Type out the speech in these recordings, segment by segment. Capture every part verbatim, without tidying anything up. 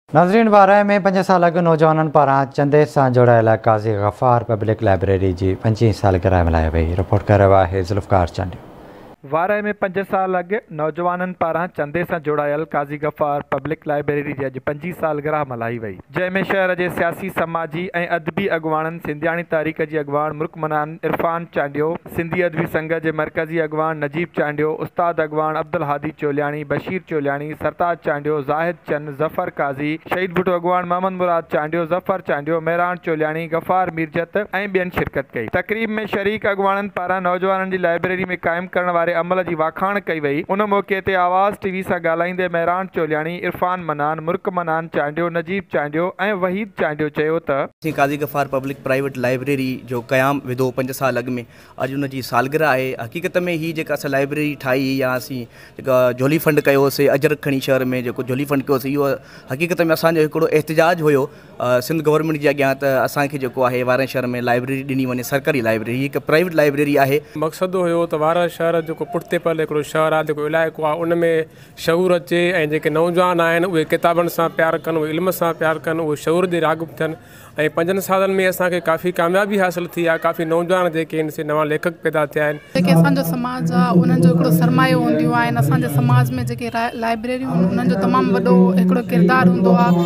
नाज़रीन, बारह में पंज साल अॻु नौजवाननि पारां चंदे सां जोड़ायल काज़ी गफ़ार पब्लिक लाइब्रेरी जी पंजी सालगिरह मल्हाई वई। रिपोर्ट करे रहियो आहे ज़ुल्फ़कार चंड। वारह में पंज साल अॻु नौजवाननि पारां चंदे सां जोड़ायल काज़ी गफ़ार पब्लिक लाइब्रेरी जी अॼु पंजी सालगिरह मल्हाई वई, जंहिंमें शहर जे सियासी, समाजी ऐं अदबी अॻवाननि, सिंधियाणी तारीख़ जी अॻवान मुर्कमनान इरफान चांडियो, सिंधी अदबी संघ जे मरकज़ी अॻवान नजीब चांडियो, उस्ताद अॻवान अब्दुल हादी चोलियाणी, बशीर चोलियाणी, सरताज चांडियो, ज़ाहिद चंद, ज़फ़र काज़ी, शहीद भुट्टो अॻवान मोहम्मद मुराद चांडियो, ज़फ़र चांडियो, मेहरान चोलियाणी, गफ़ार मीरजत ऐं ॿियनि शिरकत कई। तक़रीब में शरीक अॻवाननि पारां नौजवाननि जी लाइब्रेरी में क़ाइमु करण वारे अमल जी वाखाण कई वई। उन मौक़े ते आवाज़ टीवी सां ॻाल्हाईंदे मेहरान चोलियाणी, इरफान मनान, मुर्क मनान चांडियो, नजीब चांडियो ऐं वहीद चांडियो चयो त Kazi Ghaffar public private library जो क़याम विधो पंज साल अॻु में, अॼु उन जी सालगिरह आहे। हक़ीक़त में ही जेका असां लाइब्रेरी ठाही या असीं जेका झोली फंड कयोसीं अजर खणी शहर में जेको झोली फंड कयोसीं, इहो हक़ीक़त में असांजो हिकिड़ो एहतिजाज हुयो सिंध गवर्नमेंट जे अॻियां त असांखे जेको आहे वारह शहर में लाइब्रेरी ॾिनी वञे, सरकारी लाइब्रेरी, हिकु प्राइवेट लाइब्रेरी आहे। मक़सदु हुयो त वारह शहर जेको पुठिते पल हिकिड़ो शहर आहे, जेको इलाइक़ो आहे, उन में शऊर अचे ऐं जेके नौजवान आहिनि उहे किताबनि सां प्यारु कनि, उहे इल्म सां प्यारु कनि, उहे शऊर जे राग़िब थियनि। ऐं पंजनि सालनि में असांखे काफ़ी कामयाबी हासिल थी आहे। काफ़ी नौजवान जेके आहिनि से नवां लेखक पैदा थिया आहिनि। जेके असांजो समाज आहे उन्हनि जो हिकिड़ो सरमायो हूंदियूं आहिनि। असांजे समाज में जेके लाइब्रेरियूं आहिनि उन्हनि जो तमामु वॾो हिकिड़ो किरदारु हूंदो आहे।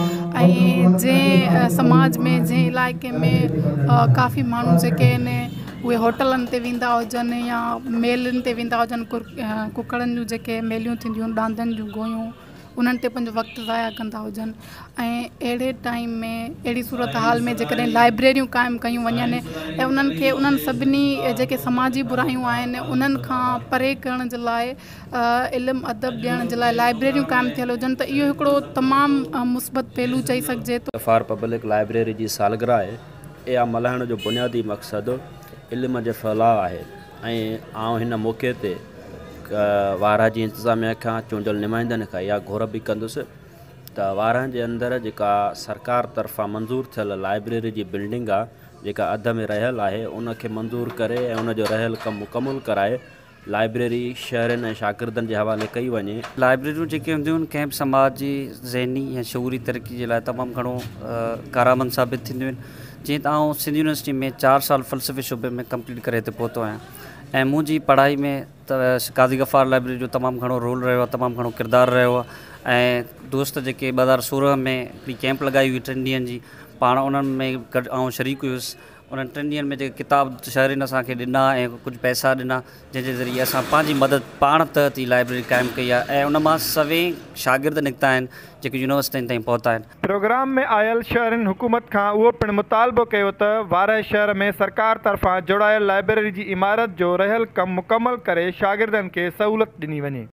ऐं जंहिं समाज में, जंहिं इलाइक़े में काफ़ी माण्हू जेके आहिनि उहे होटलनि ते वेंदा हुजनि या मेलनि ते वेंदा हुजनि, कुकड़नि जूं जेके मेलियूं थींदियूं आहिनि, डांदनि जूं गोयूं, उन्हनि ते पंहिंजो वक़्तु ज़ाया कंदा हुजनि। ऐं अहिड़े टाइम में, अहिड़ी सूरत हाल में जेकॾहिं लाइब्रेरियूं क़ाइमु कयूं वञनि ऐं उन्हनि खे उन्हनि सभिनी जेके समाजी बुरायूं आहिनि उन्हनि खां परे करण जे लाइ, इल्मु अदब ॾियण जे लाइ लाइब्रेरियूं क़ाइमु थियल हुजनि, त इहो हिकिड़ो तमामु मुस्बत पहलू चई सघिजे थो। गफ़ार पब्लिक लाइब्रेरी जी सालगिरह आहे, इहा मल्हाइण जो बुनियादी मक़सदु इल्म जे फैलाव आहे। ऐं आउं हिन मौक़े ते वारह जी इंतिज़ामिया खां चूंडियल नुमाइंदनि खां इहा घुर बि कंदुसि त वारह जे अंदरि जेका सरकार तरफ़ां मंज़ूरु थियल लाइब्रेरी जी बिल्डिंग आहे, जेका अध में रहियल आहे, उनखे मंज़ूरु करे ऐं उनजो रहियल कमु मुकमल कराए लाइब्रेरी शहरनि ऐं शागिर्दनि जे हवाले कई वञे। लाइब्रेरियूं जेके हूंदियूं आहिनि कंहिं बि समाज जी ज़हनी या शऊरी तरक़ी जे लाइ तमामु घणो कारआमद साबित थींदियूं आहिनि। जीअं त आउं सिंध यूनिवर्सिटी में चारि साल फ़लसफ़े शुबे में कंप्लीट करे हिते पहुतो आहियां ऐं मुंहिंजी पढ़ाई में त काज़ी गफ़ार लाइब्रेरी जो तमामु घणो रोल रहियो आहे, तमामु घणो किरदारु रहियो आहे। ऐं दोस्त जेके ॿ हज़ार सोरहं में हिकिड़ी कैंप लॻाई हुई टिनि ॾींहंनि जी, पाण उन्हनि में गॾु आउं शरीक हुयुसि। उन्हनि टिनि ॾींहंनि में जेके किताब शहरीन असांखे ॾिना ऐं कुझु पैसा ॾिना, जंहिंजे ज़रिए असां पंहिंजी मदद पाण तहत ई लाइब्रेरी क़ाइमु कई आहे ऐं उन मां सवें शागिर्द निकिता आहिनि जेके यूनिवर्सिटियुनि ताईं पहुता आहिनि। प्रोग्राम में आयल शहरनि हुकूमत खां उहो पिणु मुतालबो कयो त वारह शहर में सरकार तरफ़ां जोड़ायल लाइब्रेरी जी इमारत जो रहियल कमु मुकमल करे शागिर्दनि खे सहूलियत ॾिनी वञे।